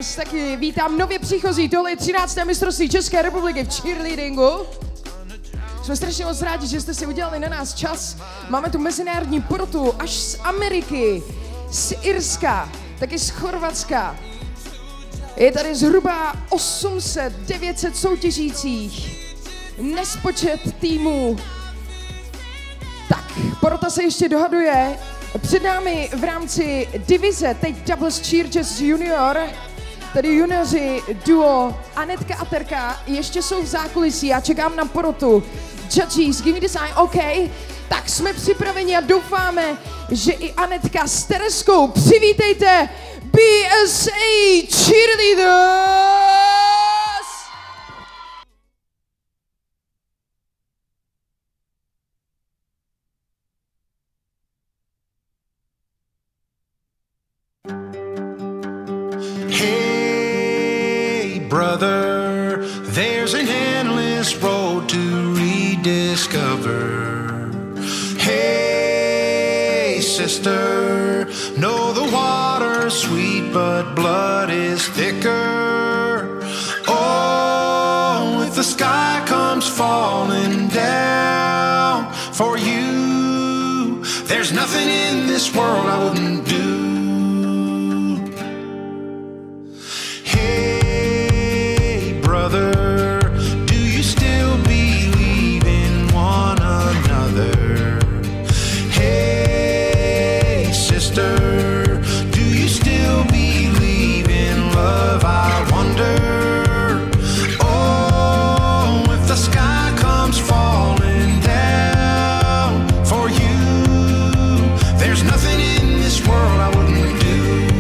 Taky vítám nově příchozí, tohle je 13. mistrovství České republiky v cheerleadingu. Jsme strašně moc rádi, že jste si udělali na nás čas. Máme tu mezinárodní porotu až z Ameriky, z Irska, taky z Chorvatska. Je tady zhruba 800-900 soutěžících, nespočet týmů. Tak, porota se ještě dohaduje. Před námi v rámci divize teď Doubles Cheer Jazz Junior, tady junioři duo Anetka a Terka ještě jsou v zákulisí, já čekám na porotu. Judges, give me the sign, OK. Tak jsme připraveni a doufáme, že i Anetka s Tereskou. Přivítejte BSA Cheerleaders! Hey, brother, there's an endless road to rediscover. Hey, sister, know the water's sweet, but blood is thicker. Oh, if the sky comes falling down for you, there's nothing in this world I wouldn't do. Do you still believe in one another? Hey, sister, do you still believe in love? I wonder. Oh, if the sky comes falling down for you, there's nothing in this world I wouldn't do.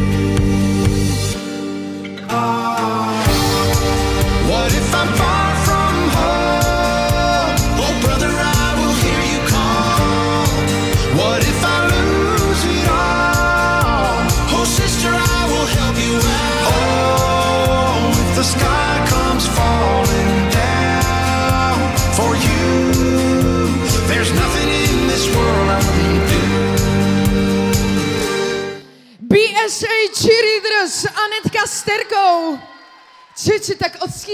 What if I'm far from home? Oh, brother, I will hear you call. What if I lose it all? Oh, sister, I will help you out. Oh, if the sky comes falling down for you, there's nothing in this world I wouldn't do. BSA Cheerleaders, Anetka s Terkou. Tak